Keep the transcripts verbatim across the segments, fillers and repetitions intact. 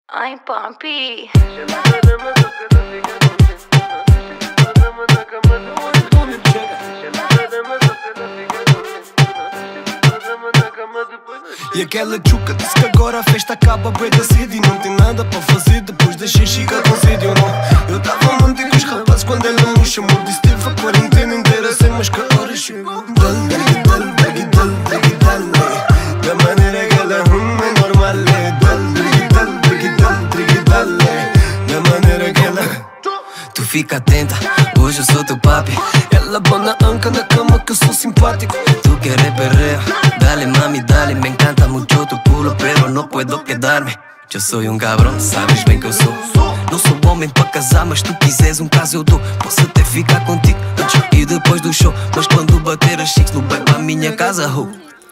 Ai, papi. E aquela tchuca disse que agora a festa acaba bué da cedo e não tem nada para fazer depois da xixi-ga com sede ou não. Eu tava a manter com os rapazes quando ela me chamou. Disse teve a quarentena inteira sem mais que a hora chegou. Dale, dale, dale, dale, dale, dale. Da maneira que ela hum, é normal. Dale, dale, dale, dale, dale. Da maneira que ela... Tu fica atenta, hoje eu sou teu papi. Ela põe na anca na cama que eu sou simpático. Tu quieres perreo, dale mami, dale. Me encanta mucho tu culo, pero no puedo quedarme. Eu sou um cabrão, sabes bem que eu sou. Não sou homem para casar, mas tu quiseres um caso eu dou. Posso até ficar contigo antes e depois do show, mas quando bater as chicks, não vai para a minha casa, ho.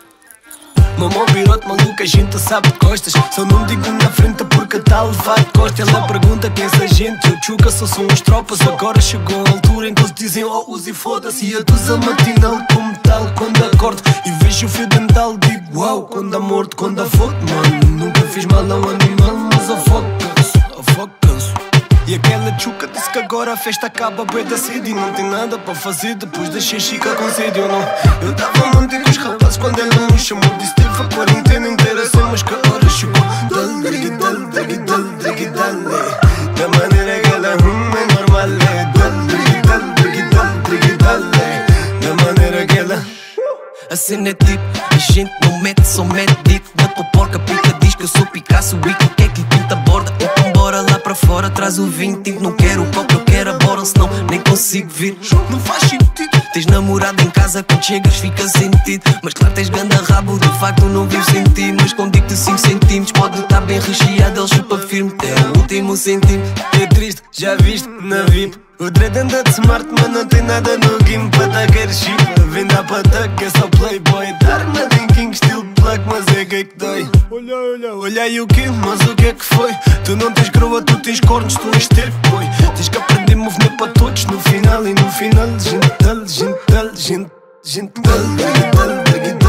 Mamão pirote maluca, a gente sabe de costas. Só não digo na frente porque tá a levar de costas. Ela pergunta quem é essa gente, eu tchuca, só são os tropas. Agora chegou a altura em que eles dizem oh use e foda-se. E a tusa matinal como tal, quando acordo e vejo o fio dental, digo uau. Quando a morte, quando a foto, mano, nunca fiz mal a um animal, mas a foco canso, a foco canso. E aquela tchuca disse que agora a festa acaba bué da cedo e não tem nada para fazer depois da xixi-ga com sede ou não. Eu tava a manter com os rapazes quando ela me chamou. Disse teve a quarentena inteira sem mais que a hora chegou. Dale, dale, dale, dale, dale, dale. Da maneira que ela hum, é normal. Dale, dale, dale, dale, dale. Da maneira que ela... A cena é tipo, a gente não mete, só mete dico. Na tua porca pica diz que eu sou Picasso e que quer que lhe pinta a borda. Então bora lá para fora, traz o vinho tinto. Não quero o copo, eu quero a borda, senão nem consigo vir. Não faz sentido. Tens namorado em casa, quando chegas fica sentido. Mas claro tens ganda rabo, de facto não vivo sem ti. Mas quando digo-te cinco centímetros, pode estar bem recheado, ele chupa firme até o último centímetro. É triste, já viste, na V I P. O dread anda de smart, mas não tem nada no game. Pata quer chip, venda pata que é só playboy. Dar nada em king, estilo plug, mas é gay que dói. Olha, olha, olha aí o que, mas o que é que foi? Tu não tens groa, tu tens cornos, tu és ter boy. Tens que aprender a mover para todos no final. E no final, gente, gente, gente, gente, gente,